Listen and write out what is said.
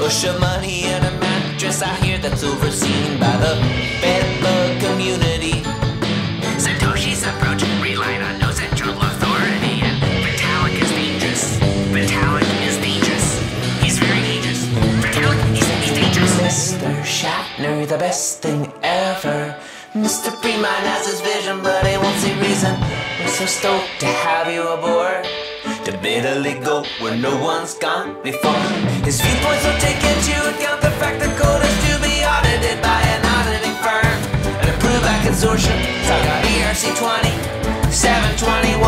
bush of money and a mattress, I hear that's overseen by the bedbug community. Satoshi's approach relied on no central authority, and Vitalik is dangerous. Vitalik is dangerous. He's very dangerous. Vitalik, he's dangerous. Mr. Shatner, the best thing ever. Mr. Freeman has his vision, but he won't see reason. We're so stoked to have you aboard, to bitterly go where no one's gone before. His viewpoints will take into account the fact that code is to be audited by an auditing firm and approved by consortium. Talk about ERC 20, 721.